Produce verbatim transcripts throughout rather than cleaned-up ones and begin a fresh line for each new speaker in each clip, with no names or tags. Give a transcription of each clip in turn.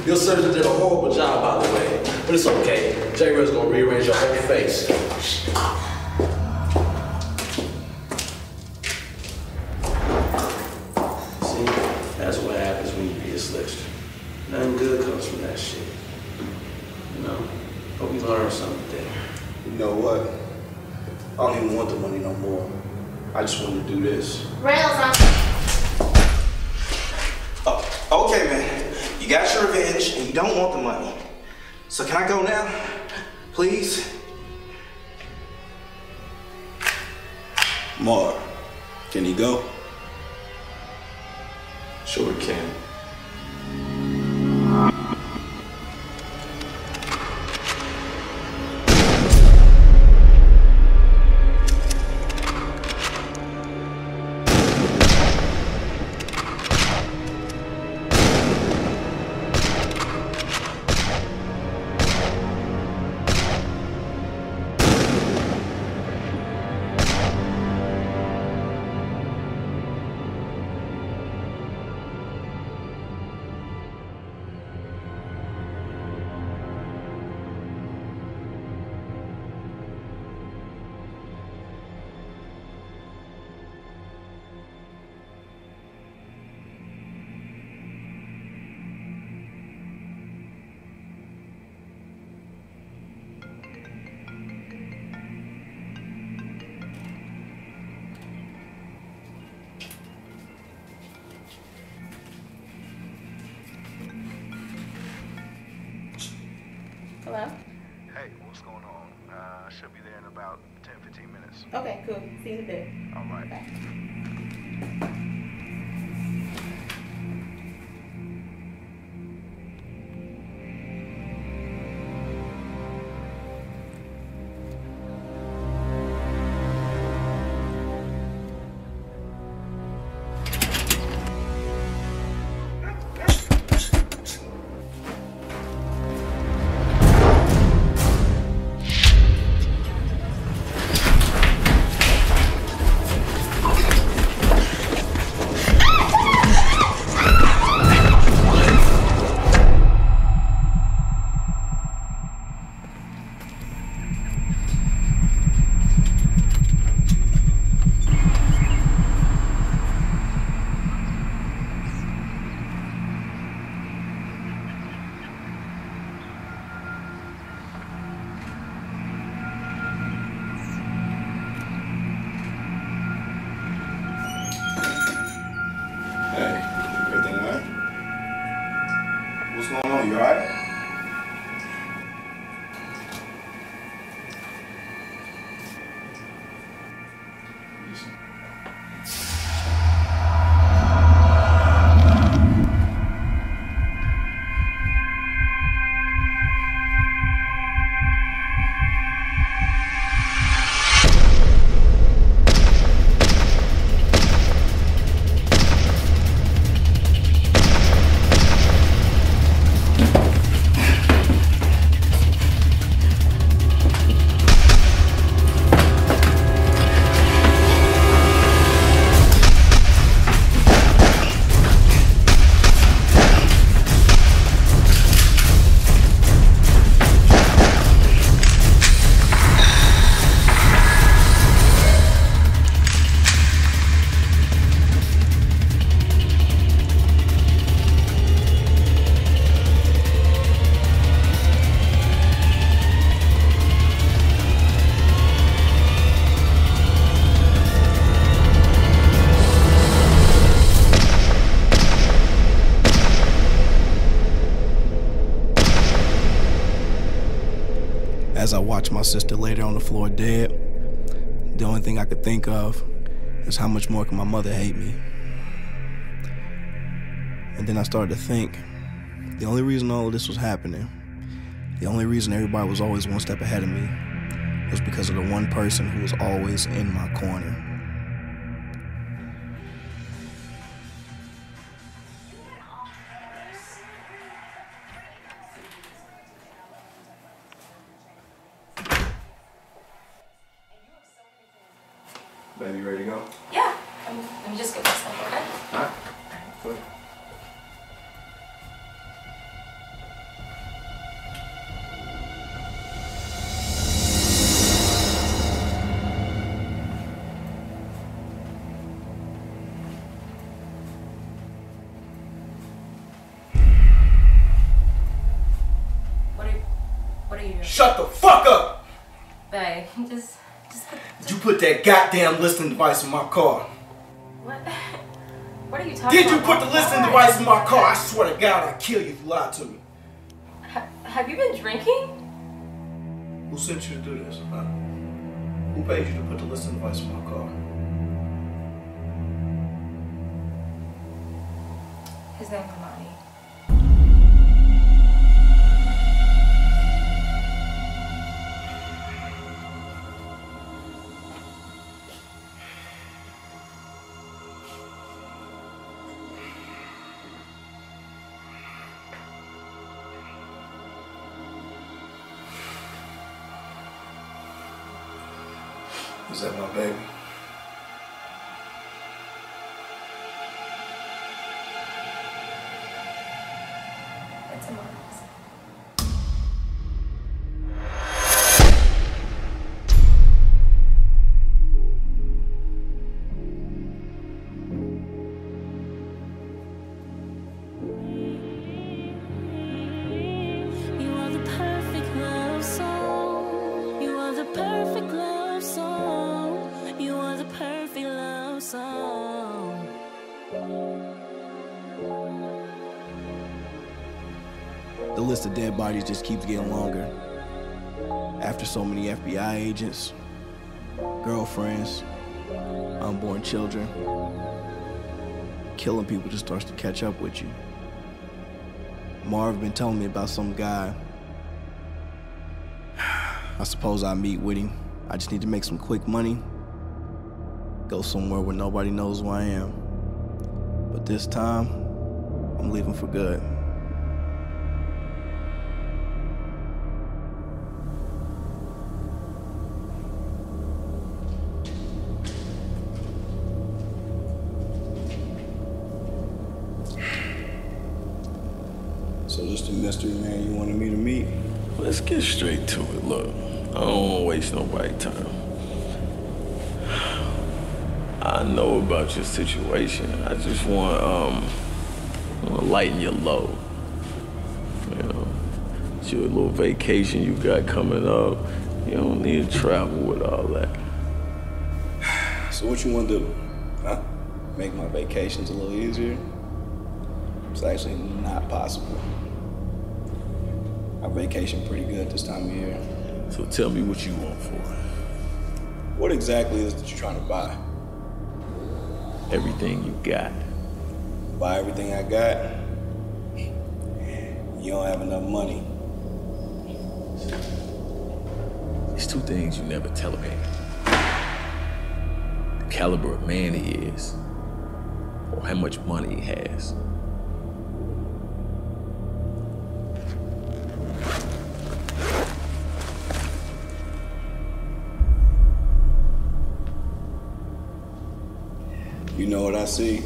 Your surgeon did a horrible job, by the way. But it's okay. J-Red's gonna rearrange your whole face. See, that's what happens when you be a slickster. Nothing good comes from that shit. You know? Hope you learn something there.
You know what? I don't even want the money no more. I just want to do this.
Rails, I'm...
Oh, okay, man. You got your revenge and you don't want the money. So can I go now? Please? Mar, can he go?
Sure he can.
Hello?
Hey, what's going on? Uh, I should be there in about ten, fifteen minutes.
Okay, cool. See you in a bit.
All right.
Bye.
You alright? As I watched my sister lay there on the floor dead, the only thing I could think of is how much more can my mother hate me. And then I started to think, the only reason all of this was happening, the only reason everybody was always one step ahead of me, was because of the one person who was always in my corner. Baby, you ready to go?
Yeah. Um, let me just get this stuff, okay?
All right. Good.
you.
Shut the fuck up!
Babe, just, just put,
Did you put that goddamn listening device in my car?
what? What are you talking
Did
about?
you put the listening device in my car? I swear to God, I'll kill you if you lie to me.
Ha have you been drinking?
Who sent you to do this, huh? Who paid you to put the listening device in my car?
His name's Amani.
Is that my baby?
It's Amani's.
You are the perfect love song. You are the perfect love song. You are the perfect love song.
The list of dead bodies just keeps getting longer. After so many F B I agents, girlfriends, unborn children, killing people just starts to catch up with you. Marv been telling me about some guy. I suppose I'll meet with him. I just need to make some quick money, go somewhere where nobody knows who I am. But this time, I'm leaving for good. So just a mystery man you wanted me to meet?
Let's get straight to it. Look, I don't want to waste nobody's time. I know about your situation. I just want, um, I want to lighten your load. You know, it's your little vacation you got coming up. You don't need to travel with all that.
So what you want to do? Huh? Make my vacations a little easier? It's actually not possible. I vacation pretty good this time of year.
So tell me what you want for it.
What exactly is it that you're trying to buy?
Everything you got.
Buy everything I got? You don't have enough money.
There's two things you never tell a man. The caliber of man he is, or how much money he has.
You know what I see?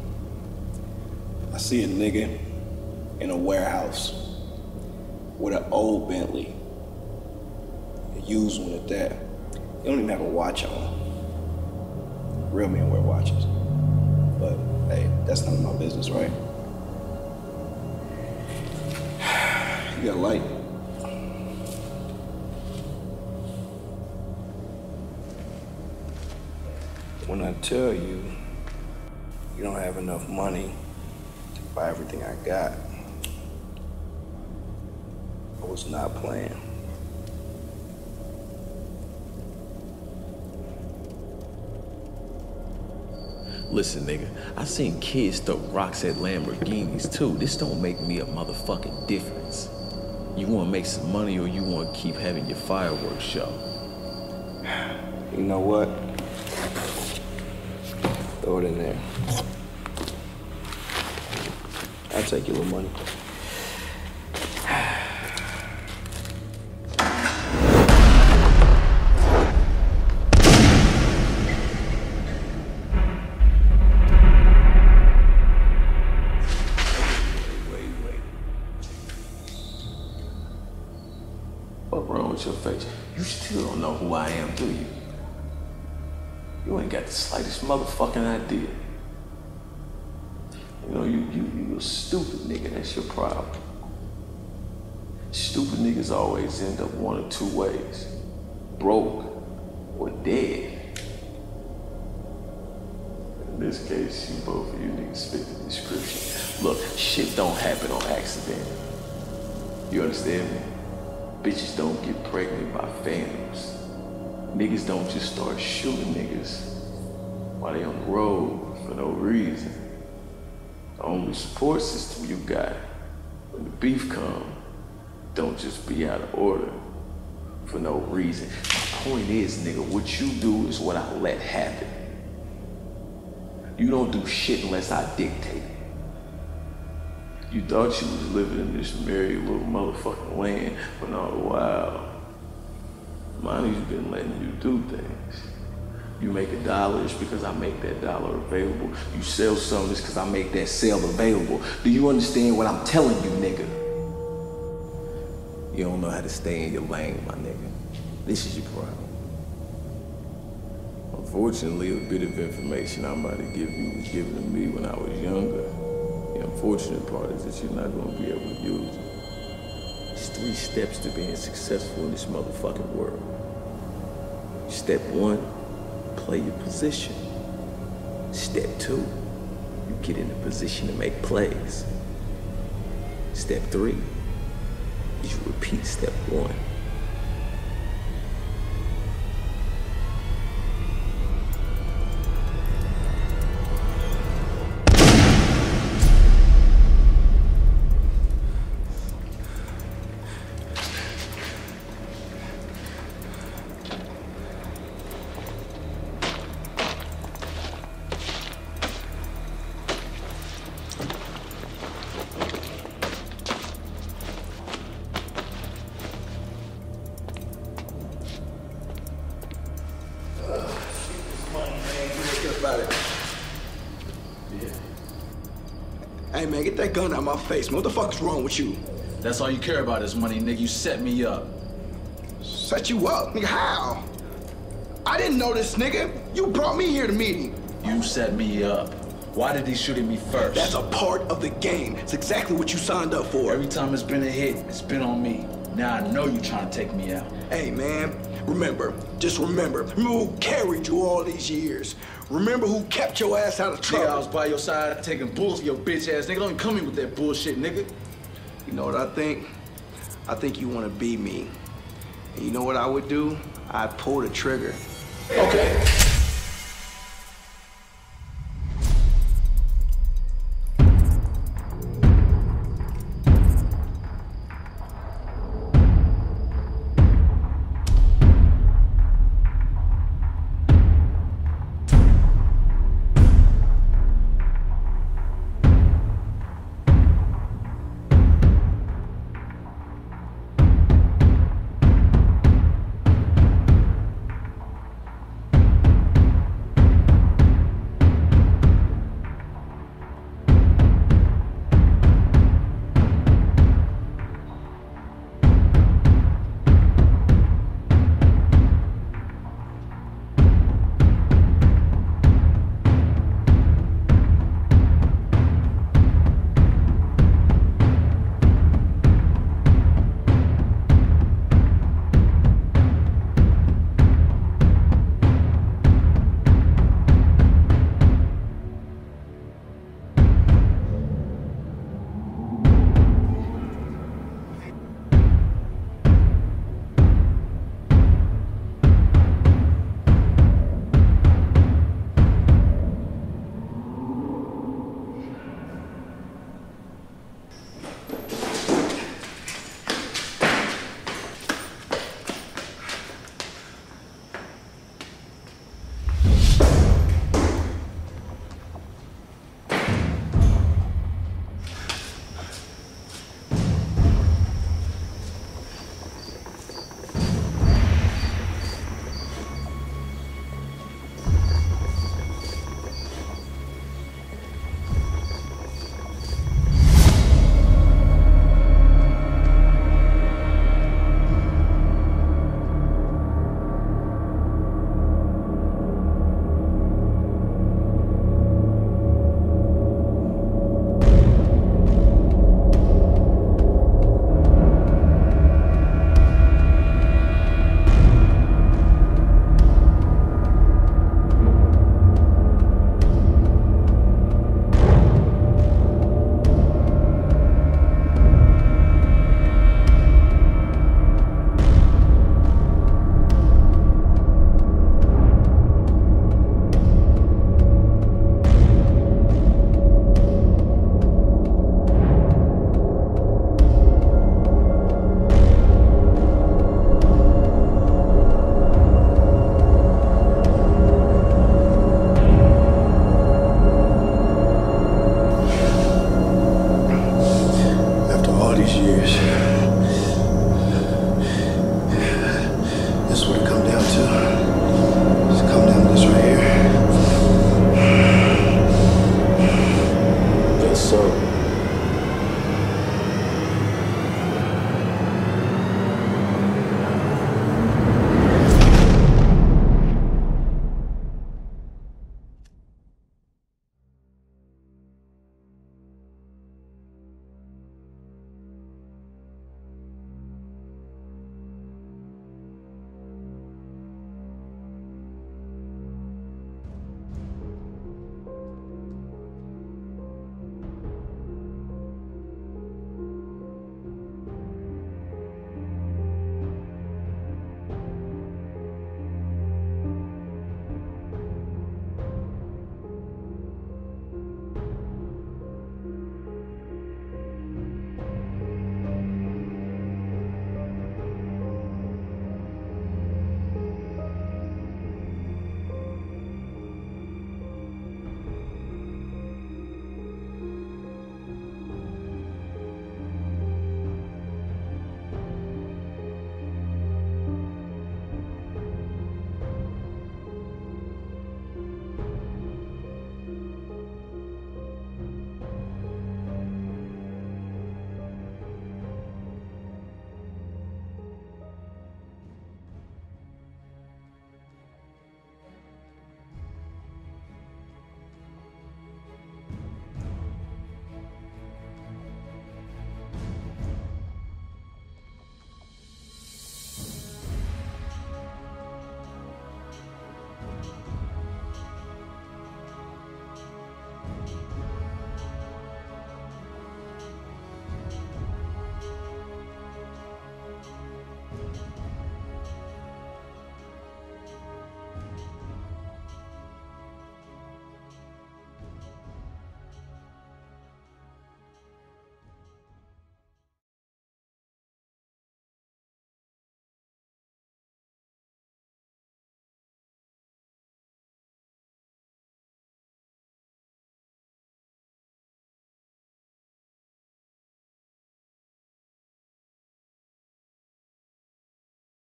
I see a nigga in a warehouse with an old Bentley, a used one at that. He don't even have a watch on. Real men wear watches. But hey, that's none of my business, right? You got a light? When I tell you you don't have enough money to buy everything I got, I was not playing.
Listen, nigga, I seen kids throw rocks at Lamborghinis too. This don't make me a motherfucking difference. You wanna make some money or you wanna keep having your fireworks show?
You know what? Throw it in there. I'll take your little money.
What's wrong with your face? You still don't know who I am, do you? You ain't got the slightest motherfucking idea. You know, you, you, you a stupid nigga, that's your problem. Stupid niggas always end up one of two ways. Broke or dead. In this case, you both of you niggas fit the description. Look, shit don't happen on accident. You understand me? Bitches don't get pregnant by phantoms. Niggas don't just start shooting niggas while they on the road for no reason. The only support system you got when the beef come don't just be out of order for no reason. My point is, nigga, what you do is what I let happen. You don't do shit unless I dictate. You thought you was living in this merry little motherfucking land, but all the while, money's been letting you do things. You make a dollar, it's because I make that dollar available. You sell something, it's because I make that sale available. Do you understand what I'm telling you, nigga? You don't know how to stay in your lane, my nigga. This is your problem. Unfortunately, a bit of information I'm about to give you was given to me when I was younger. The unfortunate part is that you're not going to be able to use it. There's three steps to being successful in this motherfucking world. Step one, play your position. Step two, you get in a position to make plays. Step three, is you repeat step one.
Hey man, get that gun out of my face, man. What the fuck is wrong with you?
That's all you care about is money, nigga. You set me up.
Set you up? Nigga, how? I didn't know this nigga. You brought me here to meet him.
You set me up. Why did he shoot at me first?
That's a part of the game. It's exactly what you signed up for.
Every time it's been a hit, it's been on me. Now I know you trying to take me out.
Hey man, remember, just remember. Remember who carried you all these years. Remember who kept your ass out of trouble.
Nigga, I was by your side taking bullshit, your bitch ass nigga. Don't even come in with that bullshit, nigga.
You know what I think? I think you want to be me. And you know what I would do? I'd pull the trigger.
Okay.